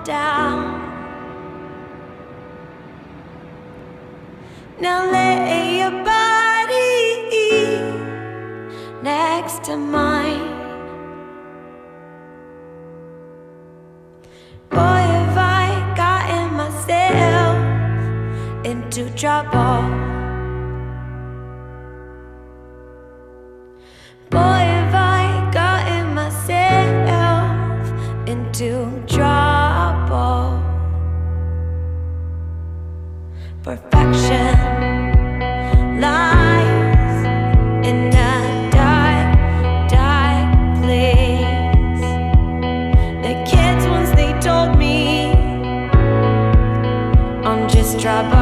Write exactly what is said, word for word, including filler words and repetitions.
down. Now lay your body next to mine. Boy, have I gotten myself into trouble. Boy, have I gotten myself into trouble. Perfection lies in a dark, dark place. The kids once they told me I'm just trouble.